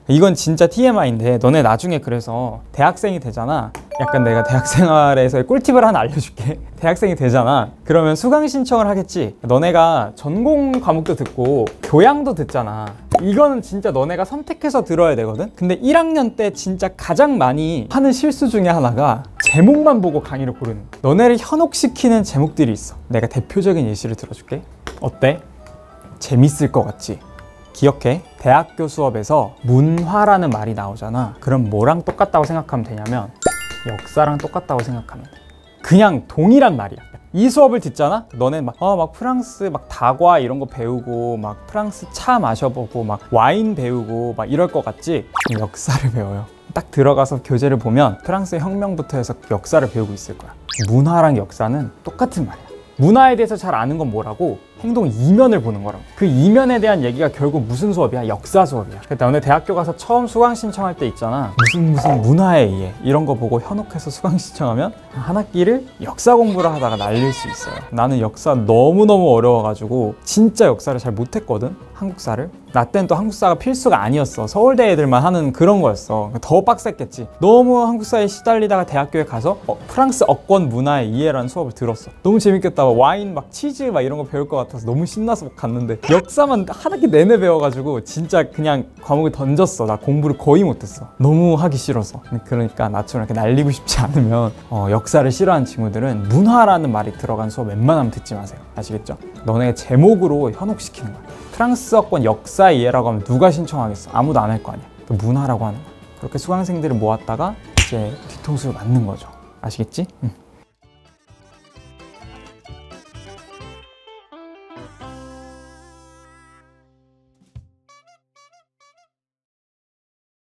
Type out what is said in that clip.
이건 진짜 TMI인데 너네 나중에 그래서 대학생이 되잖아. 약간 내가 대학생활에서의 꿀팁을 하나 알려줄게. 대학생이 되잖아. 그러면 수강 신청을 하겠지. 너네가 전공 과목도 듣고 교양도 듣잖아. 이거는 진짜 너네가 선택해서 들어야 되거든. 근데 1학년 때 진짜 가장 많이 하는 실수 중에 하나가 제목만 보고 강의를 고르는 거야. 너네를 현혹시키는 제목들이 있어. 내가 대표적인 예시를 들어줄게. 어때? 재밌을 것 같지? 기억해. 대학교 수업에서 문화라는 말이 나오잖아. 그럼 뭐랑 똑같다고 생각하면 되냐면 역사랑 똑같다고 생각하면 돼. 그냥 동일한 말이야. 이 수업을 듣잖아? 너네 막 프랑스 막 다과 이런 거 배우고 막 프랑스 차 마셔보고 막 와인 배우고 막 이럴 것 같지? 역사를 배워요. 딱 들어가서 교재를 보면 프랑스 혁명부터 해서 역사를 배우고 있을 거야. 문화랑 역사는 똑같은 말이야. 문화에 대해서 잘 아는 건 뭐라고? 행동 이면을 보는 거라고. 그 이면에 대한 얘기가 결국 무슨 수업이야? 역사 수업이야. 그러니까 너네 대학교 가서 처음 수강 신청할 때 있잖아. 무슨 문화에 의해 이런 거 보고 현혹해서 수강 신청하면 한 학기를 역사 공부를 하다가 날릴 수 있어요. 나는 역사 너무너무 어려워가지고 진짜 역사를 잘 못했거든? 한국사를. 나 땐 또 한국사가 필수가 아니었어. 서울대 애들만 하는 그런 거였어. 더 빡셌겠지. 너무 한국사에 시달리다가 대학교에 가서 프랑스 어권 문화의 이해라는 수업을 들었어. 너무 재밌겠다. 와인 막 치즈 막 이런 거 배울 것 같아서 너무 신나서 갔는데 역사만 한 학기 내내 배워가지고 진짜 그냥 과목을 던졌어. 나 공부를 거의 못했어. 너무 하기 싫어서. 그러니까 나처럼 이렇게 날리고 싶지 않으면 역사를 싫어하는 친구들은 문화라는 말이 들어간 수업 웬만하면 듣지 마세요. 아시겠죠? 너네 제목으로 현혹시키는 거야. 프랑스어권 역사 이해라고 하면 누가 신청하겠어? 아무도 안 할 거 아니야. 문화라고 하는 거야. 그렇게 수강생들을 모았다가 이제 뒤통수를 맞는 거죠. 아시겠지?